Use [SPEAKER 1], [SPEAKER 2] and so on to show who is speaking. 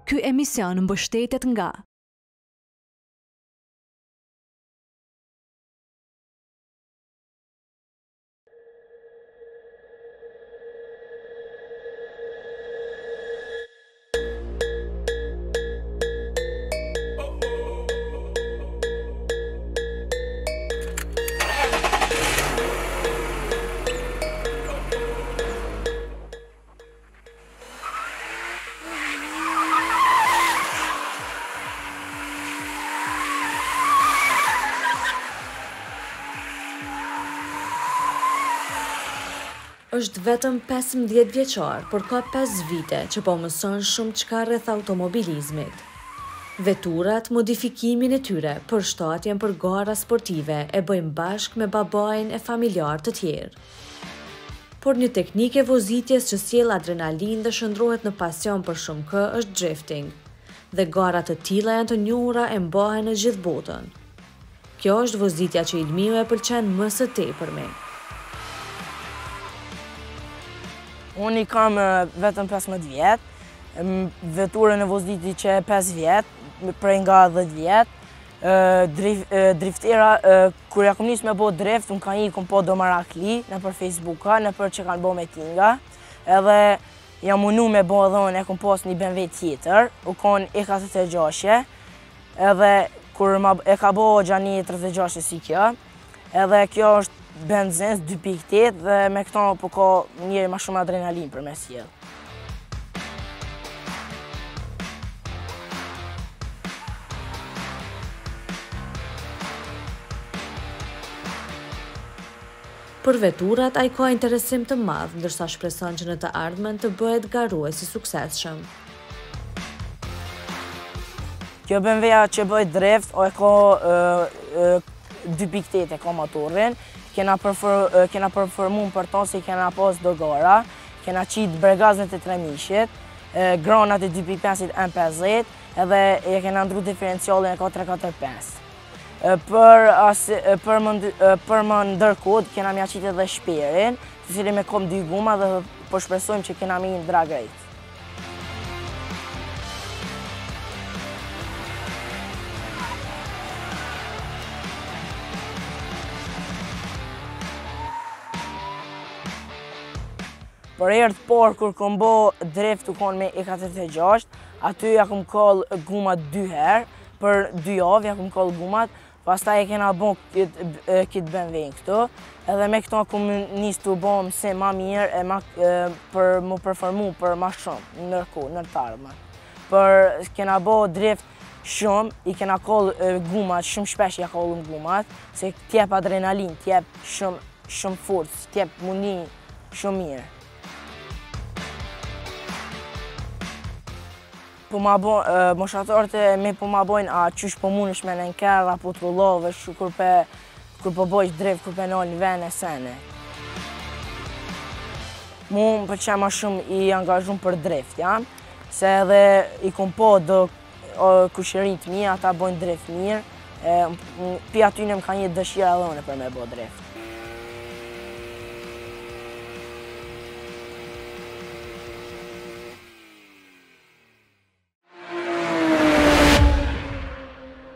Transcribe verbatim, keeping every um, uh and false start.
[SPEAKER 1] Ky emision mbështetet nga është vetëm pesëmbëdhjetë vjeçar, por ka pesë vite që po mëson shumë çka rreth automobilizmit. Veturat, modifikimin e tyre, përshtatjen për gara sportive e bëjmë bashkë me babain e familjar të tjerë. Por një teknikë e vozitjes që sjell adrenalin dhe shndrohet në pasion për shumë kë është drifting, dhe gara të tilla janë të njohura e mbahen në gjithë botën. Kjo është vozitja që Ilmiu e pëlqen më së tepërmi.
[SPEAKER 2] Unë i kam vetëm pesëmbëdhjetë vjetë, veturën e vozitit që e pesë vjetë, prej nga dhjetë vjetë. Driftera, kur ja kom nisë me bo drift, unë ka i kom po do marakli, në për Facebooka, në për që kanë bo me tinga, edhe jam munu me bo edhe unë e kom pos një B M W tjetër, u kon E katërdhjetë e gjashtë, edhe kur e ka bo gjani tridhjetë e gjashtë si kjo, edhe kjo është benzin dy pikë tetë dhe me këto po ka njëri ma shumë adrenalin për me sjell.
[SPEAKER 1] Për veturat, ai ka interesim të madh, ndërsa shpreson që në të ardhmen të bëhet garues i suksesshëm.
[SPEAKER 2] Kjo B M W-ja që bëhet drift, o e ka dy pikë tetë e ka motorin, kena përformu për tonë se kena pas do gara, kena qitë bergaznet e tremishit, granat e dy pikë pesë M pesëdhjetë, edhe e kena ndru diferencialin e katër katër pesë. Për më ndërkod, kena mja qitë edhe shperin, të cili me kom dy guma dhe po shpresojmë që kena mi në drag rate. Për herë të parë kur kom bo drift u kon me E katërdhjetë e gjashtë, aty ja kom kall gumat dy herë, për dy javë ja kom kall gumat, pastaj e kena bo këtë B M W-n këtu, edhe me këto kom nis të bo mëse ma mirë e ma, e, për më performu për ma shumë nërko, nër të ardhmen. Për kena bo drift shumë, i kena kall gumat, shumë shpesh ja kallum gumat, se t'jep adrenalin, t'jep shumë, shumë forcë, t'jep mundi shumë mirë. Po ma bo, moshatarët e me po ma bojnë a qysh po mundesh me në nkerë, apo të rullove, kur po bojsh drift, kur pe nalë një ven e sene. Mu më pëlqen ma shumë i angazhum për drift, jam, se edhe i kom po do kushërinjt mi, ata bojnë drift mirë, pi aty në më ka një dëshira edhe une për me bo drift.